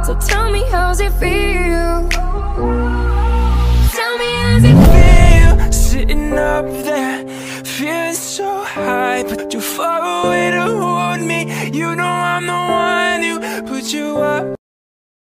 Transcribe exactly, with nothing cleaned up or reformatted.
So tell me, how's it feel? Tell me, how's it feel? Sitting up there, feeling so high, but you're far away to hold me. You know